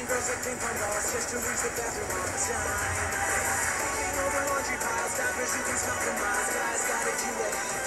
girls at ping pong balls just to reach the bathroom on time. Over laundry piles, diapers you can smell from miles. Guys gotta do it.